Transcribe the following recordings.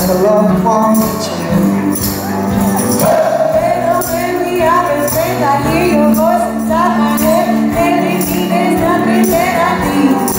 a loved one too. When we are best friends, I hear your voice inside my head, telling me there's nothing that I need.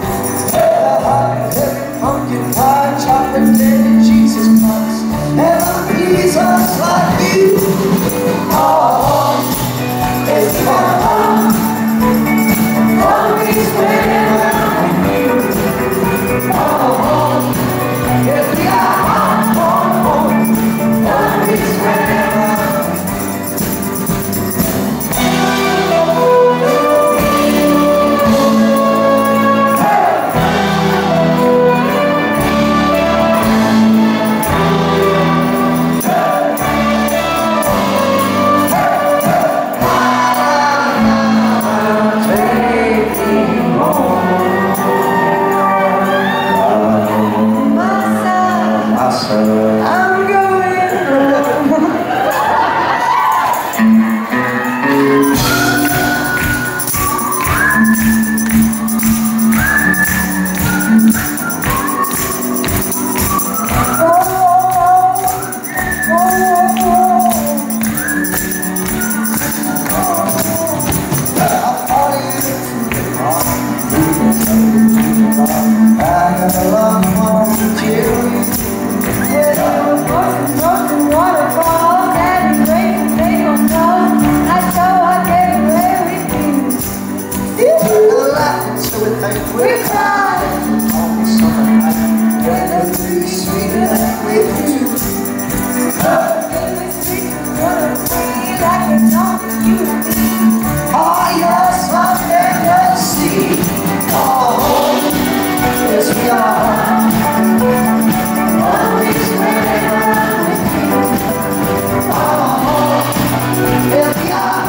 Every pumpkin pie, chocolate cake, Jesus Christ, and Jesus like you. Oh, it's my heart. Always whenever with you. Oh, if we are always whenever. I'm going home. We're crying on summer night, when the trees sweet with you. In the streets, wanna feel like it's only you and me. Oh yes, I can see. Oh, yes we are. Always whenever with you. Oh, yes we are.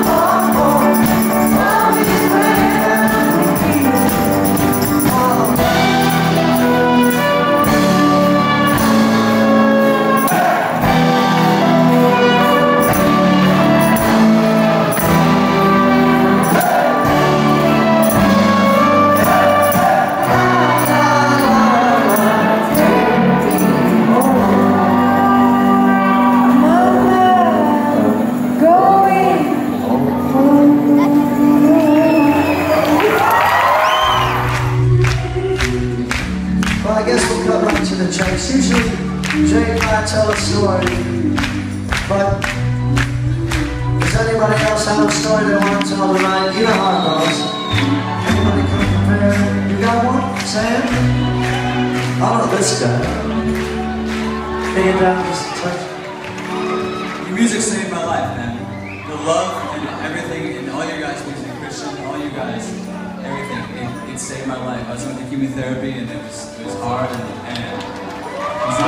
I guess we'll cut right to the chase. Usually, Jay and I tell a story, but does anybody else have a story they want to tell tonight? You know how it goes. Anybody come prepared? You got one? Sam? I don't know this guy. Hand down just a touch. Your music saved my life, man. The love and everything, and all you guys, music, Christian, all you guys, everything. It saved my life. I was going to chemotherapy, and it was hard, and it's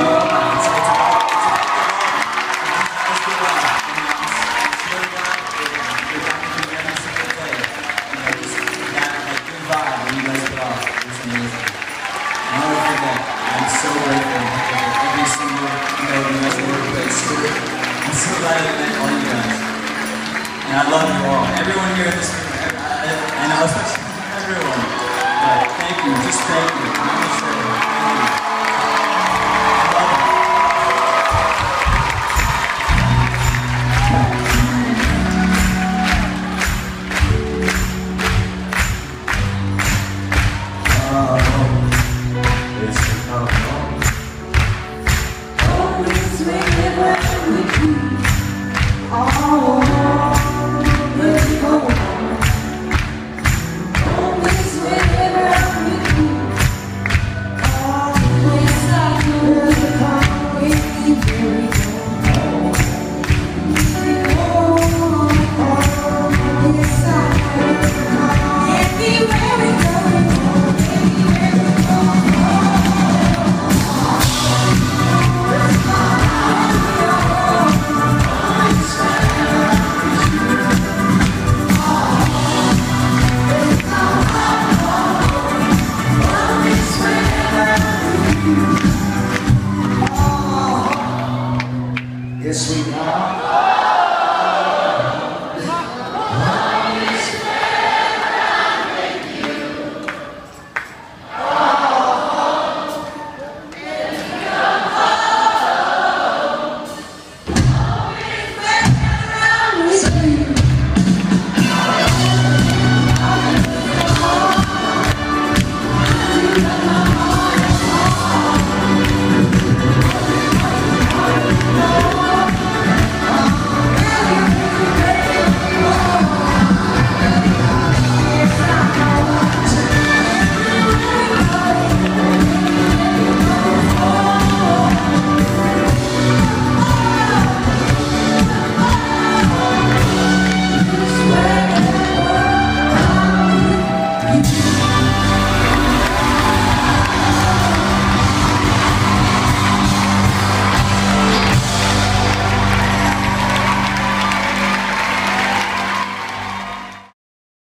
I'm so grateful for every single note you guys workplace. I'm so glad I met all you guys. And I love you all. Everyone here in this room, and especially everyone. But thank you, just thank you.